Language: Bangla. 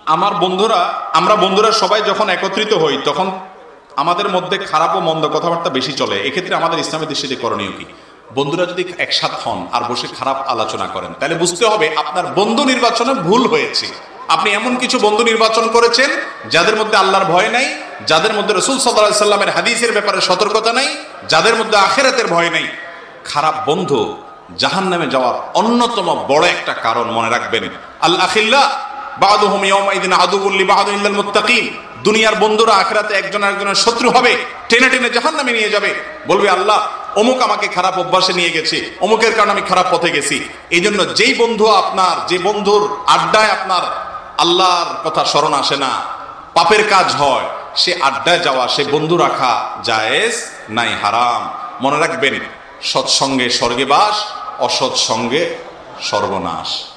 আমার বন্ধুরা, আমরা বন্ধুরা সবাই যখন একত্রিত হই তখন আমাদের মধ্যে খারাপ ও মন্দ কথাবার্তা বেশি চলে। এক্ষেত্রে আমাদের ইসলামের দৃষ্টিতে করণীয় কি? বন্ধুরা যদি একসাথ হন আর বসে খারাপ আলোচনা করেন, তাহলে বুঝতে হবে আপনার বন্ধু নির্বাচনে ভুল হয়েছে। আপনি এমন কিছু বন্ধু নির্বাচন করেছেন যাদের মধ্যে আল্লাহর ভয় নাই, যাদের মধ্যে রাসূল সাল্লাল্লাহু আলাইহি সাল্লামের হাদিসের ব্যাপারে সতর্কতা নাই, যাদের মধ্যে আখিরাতের ভয় নাই। খারাপ বন্ধু জাহান্নামে যাওয়ার অন্যতম বড় একটা কারণ, মনে রাখবেন। আল আখিল্লা বাদুহুম ইয়াউমাইদিন আদুউল লিবাদিন ইল্লাল মুত্তাকিন। দুনিয়ার বন্ধুরা আখিরাতে একজন আরেকজনের শত্রু হবে, টেনে টেনে জাহান্নামে নিয়ে যাবে। বলবে আল্লাহ অমুক আমাকে খারাপ অভ্যাসে নিয়ে গেছে, অমুকের কারণে আমি খারাপ পথে গেছি। এই জন্য যেই বন্ধু আপনার, যে বন্ধুর আড্ডায় আপনার আল্লাহর কথা স্মরণ আসে না, পাপের কাজ হয়, সে আড্ডায় যাওয়া, সে বন্ধু রাখা জায়েজ নাই, হারাম। মনে রাখবেন, সৎসঙ্গে স্বর্গে বাস, অসৎ সঙ্গে সর্বনাশ।